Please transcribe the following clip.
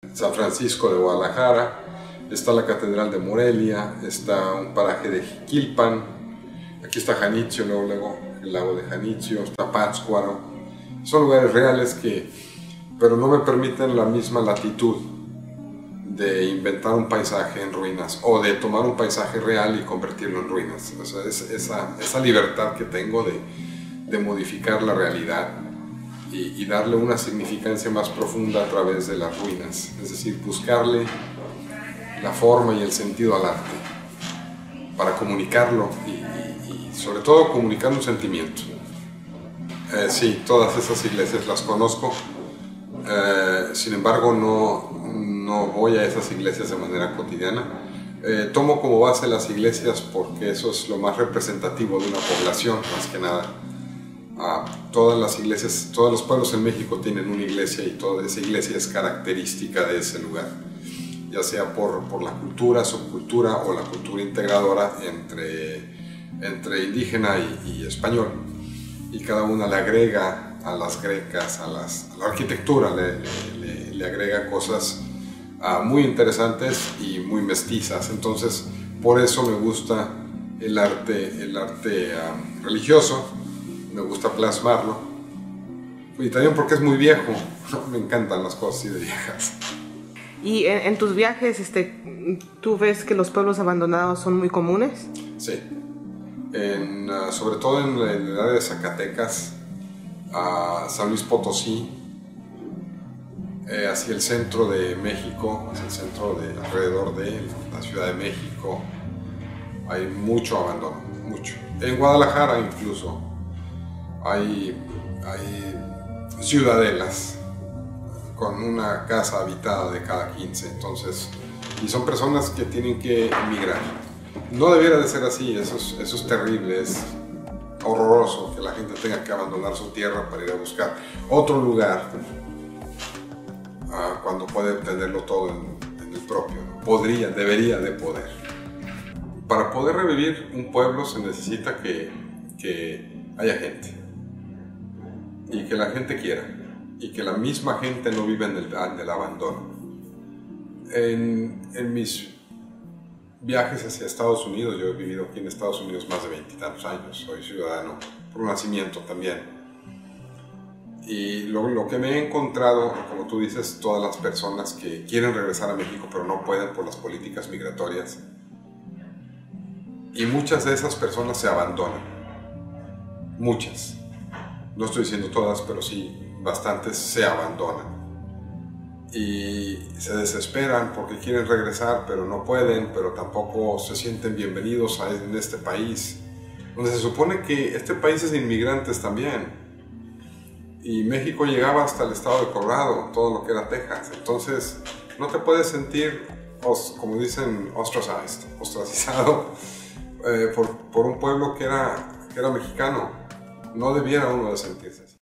San Francisco de Guadalajara, está la Catedral de Morelia, está un paraje de Jiquilpan, aquí está Janitzio, luego el lago de Janitzio, está Pátzcuaro. Son lugares reales pero no me permiten la misma latitud de inventar un paisaje en ruinas o de tomar un paisaje real y convertirlo en ruinas. O sea, esa libertad que tengo de modificar la realidad y darle una significancia más profunda a través de las ruinas, es decir, buscarle la forma y el sentido al arte para comunicarlo y sobre todo comunicar un sentimiento. Sí, todas esas iglesias las conozco, sin embargo no voy a esas iglesias de manera cotidiana. Tomo como base las iglesias porque eso es lo más representativo de una población, más que nada. Todas las iglesias, todos los pueblos en México tienen una iglesia y toda esa iglesia es característica de ese lugar, ya sea por la cultura, subcultura o la cultura integradora entre indígena y español, y cada una le agrega a las grecas, a la arquitectura le agrega cosas muy interesantes y muy mestizas. Entonces por eso me gusta el arte religioso, me gusta plasmarlo, y también porque es muy viejo, me encantan las cosas así de viejas. ¿Y en tus viajes tú ves que los pueblos abandonados son muy comunes? Sí, sobre todo en el área de Zacatecas, San Luis Potosí, hacia el centro de México, hacia el centro alrededor de la Ciudad de México, hay mucho abandono, mucho. En Guadalajara incluso hay ciudadelas con una casa habitada de cada 15, entonces, y son personas que tienen que emigrar. No debiera de ser así, eso es terrible, es horroroso que la gente tenga que abandonar su tierra para ir a buscar otro lugar cuando puede tenerlo todo en el propio. Debería de poder. Para poder revivir un pueblo se necesita que haya gente y que la gente quiera y que la misma gente no viva en el abandono. En mis viajes hacia Estados Unidos, yo he vivido aquí en Estados Unidos más de 20 y tantos años, soy ciudadano por nacimiento también, y lo que me he encontrado, como tú dices, todas las personas que quieren regresar a México pero no pueden por las políticas migratorias, y muchas de esas personas se abandonan, muchas, no estoy diciendo todas, pero sí bastantes se abandonan y se desesperan porque quieren regresar pero no pueden, pero tampoco se sienten bienvenidos en este país, donde se supone que este país es de inmigrantes también, y México llegaba hasta el estado de Colorado, todo lo que era Texas. Entonces no te puedes sentir, como dicen, ostracizado por un pueblo que era mexicano. No debiera uno de sentirse así.